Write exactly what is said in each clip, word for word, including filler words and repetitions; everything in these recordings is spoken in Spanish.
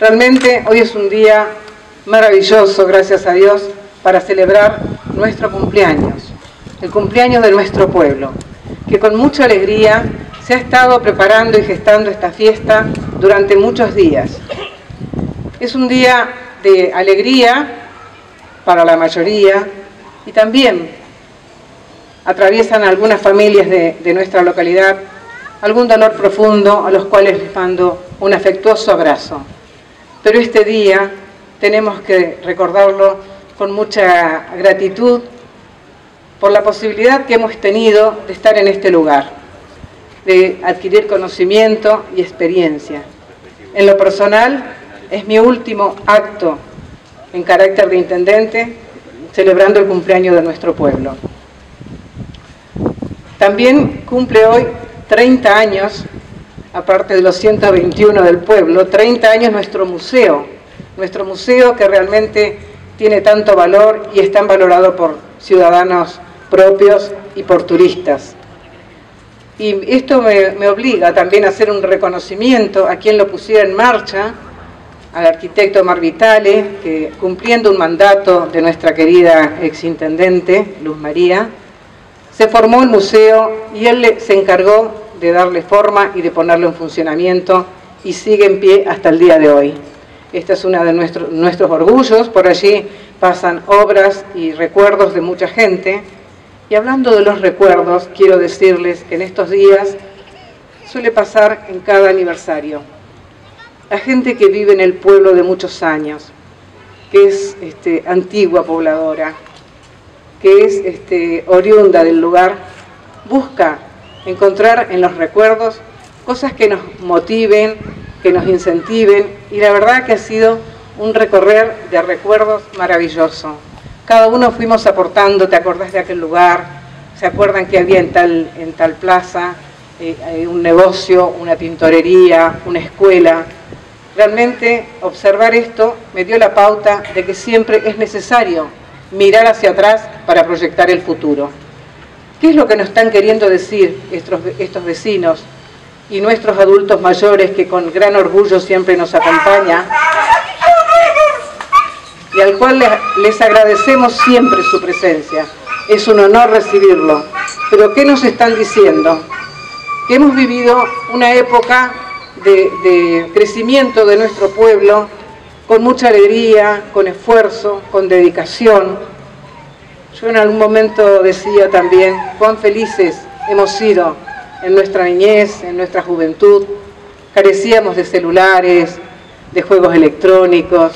Realmente hoy es un día maravilloso, gracias a Dios, para celebrar nuestro cumpleaños, el cumpleaños de nuestro pueblo, que con mucha alegría se ha estado preparando y gestando esta fiesta durante muchos días. Es un día de alegría para la mayoría y también atraviesan algunas familias de, de nuestra localidad algún dolor profundo, a los cuales les mando un afectuoso abrazo. Pero este día tenemos que recordarlo con mucha gratitud por la posibilidad que hemos tenido de estar en este lugar, de adquirir conocimiento y experiencia. En lo personal, es mi último acto en carácter de intendente, celebrando el cumpleaños de nuestro pueblo. También cumple hoy treinta años, aparte de los ciento veintiuno del pueblo, treinta años nuestro museo, nuestro museo que realmente tiene tanto valor y es tan valorado por ciudadanos propios y por turistas. Y esto me, me obliga también a hacer un reconocimiento a quien lo pusiera en marcha, al arquitecto Omar Vitale, que cumpliendo un mandato de nuestra querida exintendente Luz María, se formó el museo y él se encargó de darle forma y de ponerlo en funcionamiento y sigue en pie hasta el día de hoy. Esta es una de nuestros, nuestros orgullos, por allí pasan obras y recuerdos de mucha gente. Y hablando de los recuerdos, quiero decirles que en estos días suele pasar en cada aniversario. La gente que vive en el pueblo de muchos años, que es este, antigua pobladora, que es este, oriunda del lugar, busca encontrar en los recuerdos cosas que nos motiven, que nos incentiven, y la verdad que ha sido un recorrer de recuerdos maravilloso. Cada uno fuimos aportando, ¿te acordás de aquel lugar? ¿Se acuerdan que había en tal, en tal plaza eh, un negocio, una tintorería, una escuela? Realmente observar esto me dio la pauta de que siempre es necesario mirar hacia atrás para proyectar el futuro. ¿Qué es lo que nos están queriendo decir estos, estos vecinos y nuestros adultos mayores que con gran orgullo siempre nos acompañan y al cual les, les agradecemos siempre su presencia? Es un honor recibirlo. Pero ¿qué nos están diciendo? Que hemos vivido una época de, de crecimiento de nuestro pueblo con mucha alegría, con esfuerzo, con dedicación. Yo en algún momento decía también cuán felices hemos sido en nuestra niñez, en nuestra juventud. Carecíamos de celulares, de juegos electrónicos,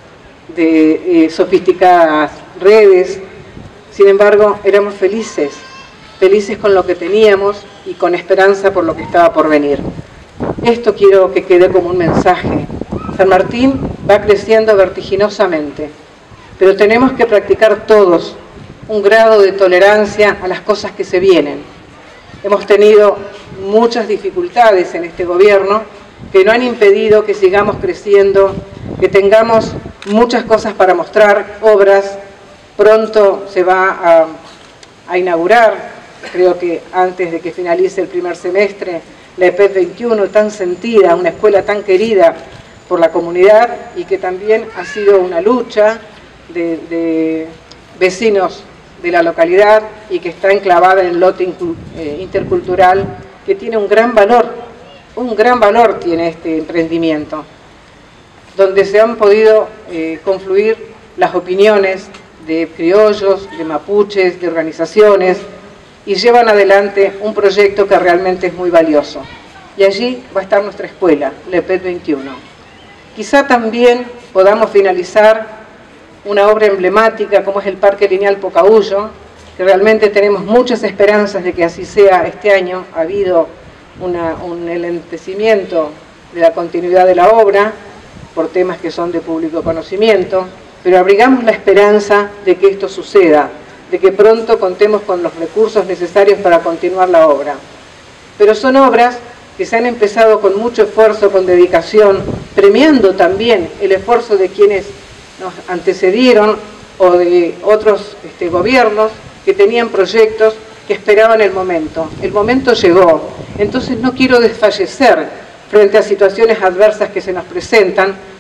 de eh, sofisticadas redes. Sin embargo, éramos felices, felices con lo que teníamos y con esperanza por lo que estaba por venir. Esto quiero que quede como un mensaje. San Martín va creciendo vertiginosamente, pero tenemos que practicar todos un grado de tolerancia a las cosas que se vienen. Hemos tenido muchas dificultades en este gobierno que no han impedido que sigamos creciendo, que tengamos muchas cosas para mostrar, obras. Pronto se va a, a inaugurar, creo que antes de que finalice el primer semestre, la E P E T veintiuno, tan sentida, una escuela tan querida por la comunidad y que también ha sido una lucha de, de vecinos de la localidad y que está enclavada en el lote intercultural, que tiene un gran valor, un gran valor tiene este emprendimiento, donde se han podido eh, confluir las opiniones de criollos, de mapuches, de organizaciones, y llevan adelante un proyecto que realmente es muy valioso. Y allí va a estar nuestra escuela, la E P E T veintiuno. Quizá también podamos finalizar una obra emblemática como es el Parque Lineal Pocahuyo, que realmente tenemos muchas esperanzas de que así sea este año. Ha habido una, un enlentecimiento de la continuidad de la obra por temas que son de público conocimiento, pero abrigamos la esperanza de que esto suceda, de que pronto contemos con los recursos necesarios para continuar la obra. Pero son obras que se han empezado con mucho esfuerzo, con dedicación, premiando también el esfuerzo de quienes nos antecedieron o de otros este, gobiernos que tenían proyectos que esperaban el momento. El momento llegó, entonces no quiero desfallecer frente a situaciones adversas que se nos presentan,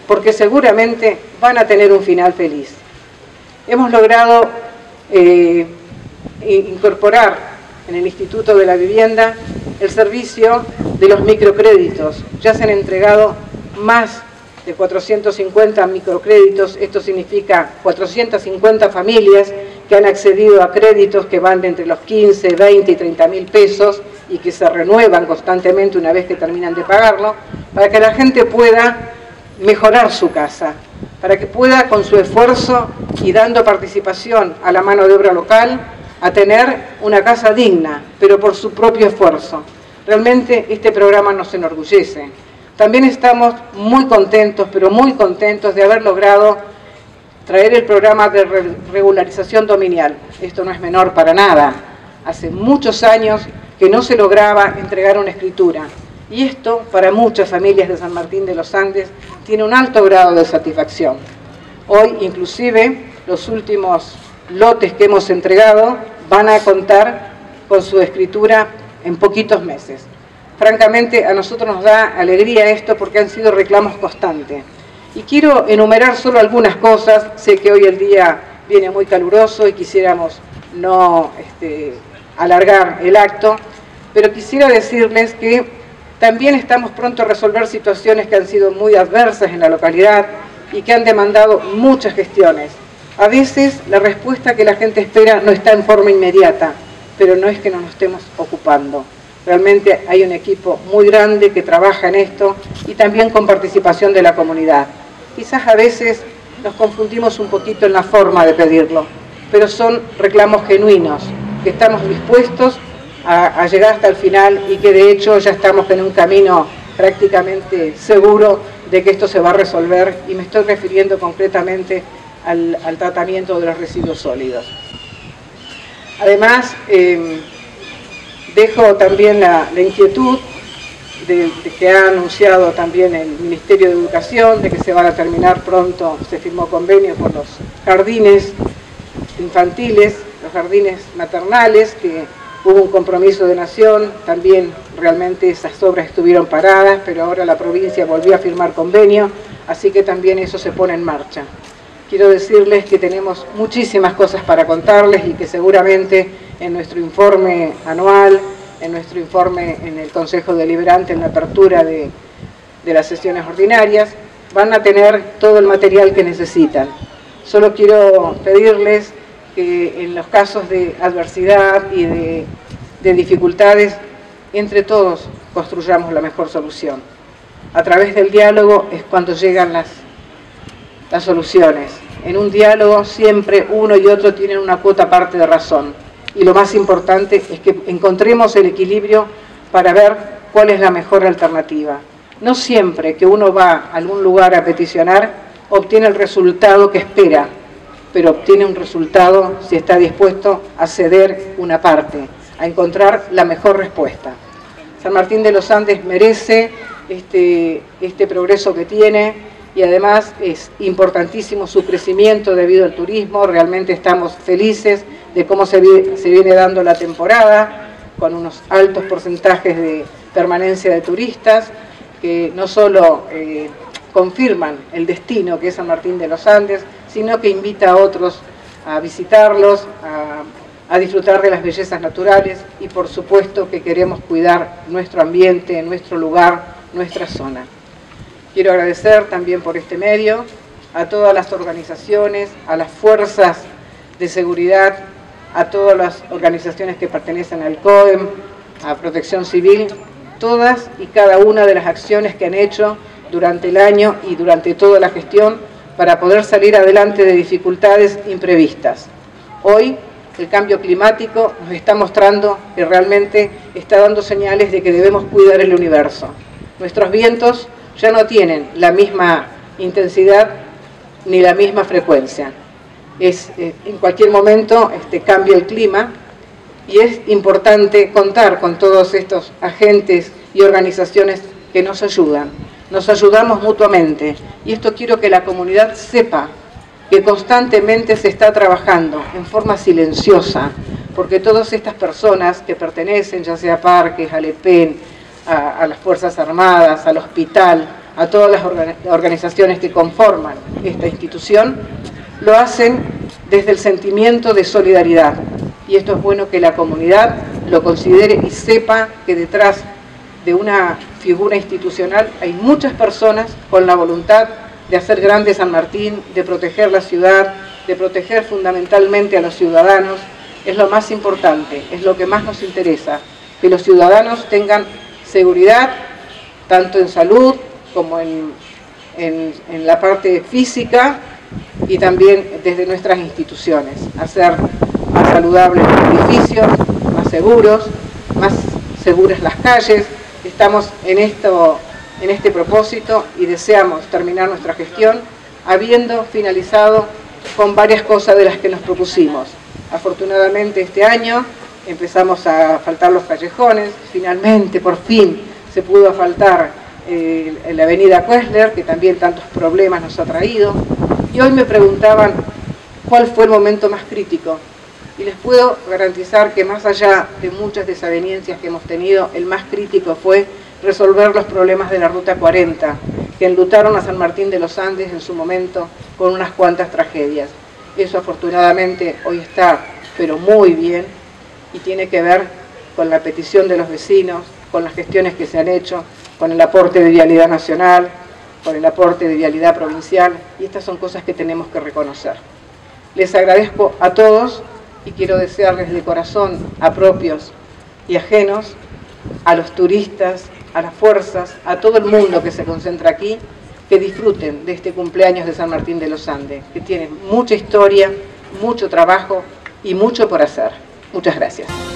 porque seguramente van a tener un final feliz. Hemos logrado eh, incorporar en el Instituto de la Vivienda el servicio de los microcréditos. Ya se han entregado más de cuatrocientos cincuenta microcréditos, esto significa cuatrocientas cincuenta familias que han accedido a créditos que van de entre los quince, veinte y treinta mil pesos y que se renuevan constantemente una vez que terminan de pagarlo, para que la gente pueda mejorar su casa, para que pueda con su esfuerzo y dando participación a la mano de obra local, a tener una casa digna, pero por su propio esfuerzo. Realmente este programa nos enorgullece. También estamos muy contentos, pero muy contentos de haber logrado traer el programa de regularización dominial. Esto no es menor para nada. Hace muchos años que no se lograba entregar una escritura. Y esto, para muchas familias de San Martín de los Andes, tiene un alto grado de satisfacción. Hoy, inclusive, los últimos lotes que hemos entregado van a contar con su escritura en poquitos meses. Francamente, a nosotros nos da alegría esto porque han sido reclamos constantes. Y quiero enumerar solo algunas cosas. Sé que hoy el día viene muy caluroso y quisiéramos no este, alargar el acto, pero quisiera decirles que también estamos pronto a resolver situaciones que han sido muy adversas en la localidad y que han demandado muchas gestiones. A veces la respuesta que la gente espera no está en forma inmediata, pero no es que no nos estemos ocupando. Realmente hay un equipo muy grande que trabaja en esto y también con participación de la comunidad. Quizás a veces nos confundimos un poquito en la forma de pedirlo, pero son reclamos genuinos, que estamos dispuestos a, a llegar hasta el final y que de hecho ya estamos en un camino prácticamente seguro de que esto se va a resolver, y me estoy refiriendo concretamente al, al tratamiento de los residuos sólidos. Además, eh, dejo también la, la inquietud de, de que ha anunciado también el Ministerio de Educación, de que se van a terminar pronto, se firmó convenio por los jardines infantiles, los jardines maternales, que hubo un compromiso de nación, también realmente esas obras estuvieron paradas, pero ahora la provincia volvió a firmar convenio, así que también eso se pone en marcha. Quiero decirles que tenemos muchísimas cosas para contarles y que seguramente en nuestro informe anual, en nuestro informe en el Consejo Deliberante, en la apertura de, de las sesiones ordinarias, van a tener todo el material que necesitan. Solo quiero pedirles que en los casos de adversidad y de, de dificultades, entre todos construyamos la mejor solución. A través del diálogo es cuando llegan las, las soluciones. En un diálogo siempre uno y otro tienen una cuota parte de razón. Y lo más importante es que encontremos el equilibrio para ver cuál es la mejor alternativa. No siempre que uno va a algún lugar a peticionar, obtiene el resultado que espera, pero obtiene un resultado si está dispuesto a ceder una parte, a encontrar la mejor respuesta. San Martín de los Andes merece este, este progreso que tiene, y además es importantísimo su crecimiento debido al turismo. Realmente estamos felices de cómo se, vi, se viene dando la temporada, con unos altos porcentajes de permanencia de turistas, que no solo eh, confirman el destino que es San Martín de los Andes, sino que invita a otros a visitarlos, a, a disfrutar de las bellezas naturales, y por supuesto que queremos cuidar nuestro ambiente, nuestro lugar, nuestra zona. Quiero agradecer también por este medio a todas las organizaciones, a las fuerzas de seguridad, a todas las organizaciones que pertenecen al C O E M, a Protección Civil, todas y cada una de las acciones que han hecho durante el año y durante toda la gestión para poder salir adelante de dificultades imprevistas. Hoy el cambio climático nos está mostrando que realmente está dando señales de que debemos cuidar el universo. Nuestros vientos ya no tienen la misma intensidad ni la misma frecuencia. Es, eh, en cualquier momento este, cambia el clima, y es importante contar con todos estos agentes y organizaciones que nos ayudan. Nos ayudamos mutuamente, y esto quiero que la comunidad sepa, que constantemente se está trabajando en forma silenciosa, porque todas estas personas que pertenecen, ya sea a Parques, al E P E N, A, a las Fuerzas Armadas, al hospital, a todas las organizaciones que conforman esta institución, lo hacen desde el sentimiento de solidaridad. Y esto es bueno que la comunidad lo considere y sepa que detrás de una figura institucional hay muchas personas con la voluntad de hacer grande San Martín, de proteger la ciudad, de proteger fundamentalmente a los ciudadanos. Es lo más importante, es lo que más nos interesa, que los ciudadanos tengan seguridad, tanto en salud como en, en, en la parte física y también desde nuestras instituciones, hacer más saludables los edificios, más seguros, más seguras las calles. Estamos en, esto, en este propósito y deseamos terminar nuestra gestión habiendo finalizado con varias cosas de las que nos propusimos. Afortunadamente este año empezamos a asfaltar los callejones, finalmente, por fin, se pudo asfaltar eh, en la avenida Koestler, que también tantos problemas nos ha traído. Y hoy me preguntaban cuál fue el momento más crítico. Y les puedo garantizar que más allá de muchas desavenencias que hemos tenido, el más crítico fue resolver los problemas de la Ruta cuarenta, que enlutaron a San Martín de los Andes en su momento con unas cuantas tragedias. Eso afortunadamente hoy está, pero muy bien, y tiene que ver con la petición de los vecinos, con las gestiones que se han hecho, con el aporte de Vialidad Nacional, con el aporte de Vialidad Provincial, y estas son cosas que tenemos que reconocer. Les agradezco a todos y quiero desearles de corazón a propios y ajenos, a los turistas, a las fuerzas, a todo el mundo que se concentra aquí, que disfruten de este cumpleaños de San Martín de los Andes, que tiene mucha historia, mucho trabajo y mucho por hacer. Muchas gracias.